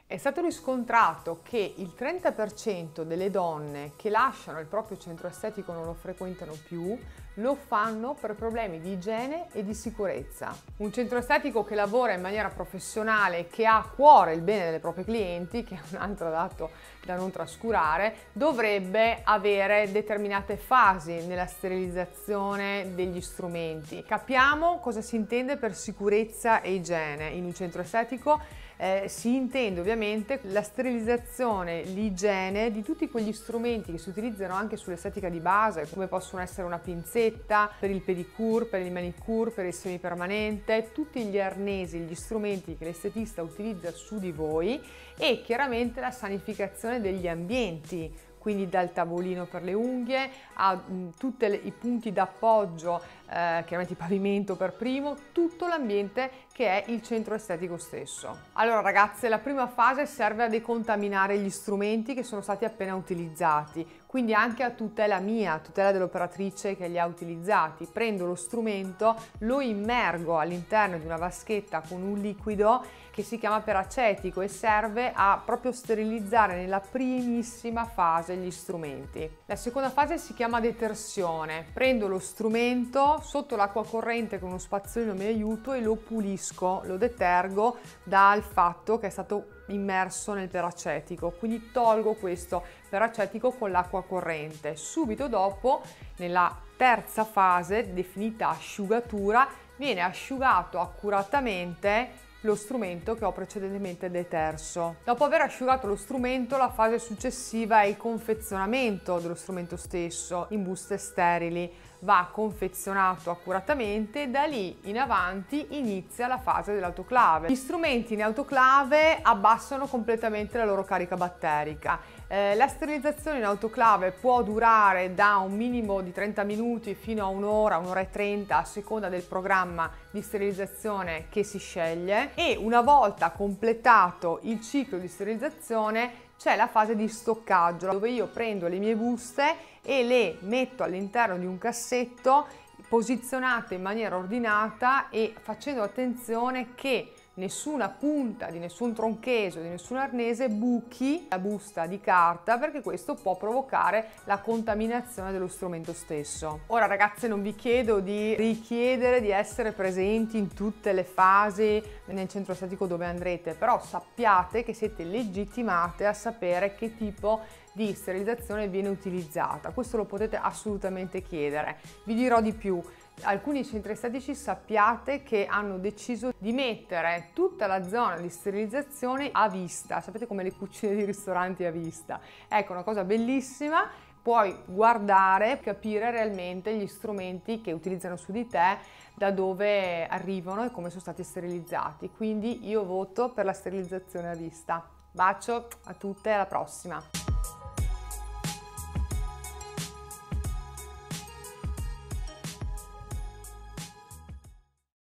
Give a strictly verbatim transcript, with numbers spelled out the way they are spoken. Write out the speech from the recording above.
È stato riscontrato che il trenta per cento delle donne che lasciano il proprio centro estetico, non lo frequentano più, lo fanno per problemi di igiene e di sicurezza. Un centro estetico che lavora in maniera professionale, che ha a cuore il bene delle proprie clienti, che è un altro dato da non trascurare, dovrebbe avere determinate fasi nella sterilizzazione degli strumenti. Capiamo cosa si intende per sicurezza e igiene in un centro estetico. Eh, si intende ovviamente la sterilizzazione, l'igiene di tutti quegli strumenti che si utilizzano anche sull'estetica di base, come possono essere una pinzetta per il pedicure, per il manicure, per il semipermanente, tutti gli arnesi, gli strumenti che l'estetista utilizza su di voi, e chiaramente la sanificazione degli ambienti, quindi dal tavolino per le unghie a tutti i punti d'appoggio, eh, chiaramente il pavimento per primo, tutto l'ambiente che è il centro estetico stesso. Allora ragazze, la prima fase serve a decontaminare gli strumenti che sono stati appena utilizzati, quindi anche a tutela mia, a tutela dell'operatrice che li ha utilizzati. Prendo lo strumento, lo immergo all'interno di una vaschetta con un liquido che si chiama peracetico e serve a proprio sterilizzare nella primissima fase gli strumenti. La seconda fase si chiama detersione. Prendo lo strumento sotto l'acqua corrente con uno spazzolino mi aiuto e lo pulisco, lo detergo dal fatto che è stato immerso nel peracetico, quindi tolgo questo peracetico con l'acqua corrente. Subito dopo, nella terza fase definita asciugatura, viene asciugato accuratamente lo strumento che ho precedentemente deterso. Dopo aver asciugato lo strumento, la fase successiva è il confezionamento dello strumento stesso in buste sterili. Va confezionato accuratamente e da lì in avanti inizia la fase dell'autoclave. Gli strumenti in autoclave abbassano completamente la loro carica batterica. Eh, la sterilizzazione in autoclave può durare da un minimo di trenta minuti fino a un'ora, un'ora e trenta a seconda del programma di sterilizzazione che si sceglie, e una volta completato il ciclo di sterilizzazione c'è la fase di stoccaggio, dove io prendo le mie buste e le metto all'interno di un cassetto posizionate in maniera ordinata e facendo attenzione che nessuna punta di nessun troncheso, di nessun arnese buchi la busta di carta, perché questo può provocare la contaminazione dello strumento stesso. Ora ragazze, non vi chiedo di richiedere di essere presenti in tutte le fasi nel centro estetico dove andrete, però sappiate che siete legittimate a sapere che tipo di sterilizzazione viene utilizzata. Questo lo potete assolutamente chiedere. Vi dirò di più. Alcuni centri estetici sappiate che hanno deciso di mettere tutta la zona di sterilizzazione a vista, sapete, come le cucine di ristoranti a vista. Ecco, una cosa bellissima, puoi guardare, capire realmente gli strumenti che utilizzano su di te, da dove arrivano e come sono stati sterilizzati. Quindi io voto per la sterilizzazione a vista. Bacio a tutte e alla prossima!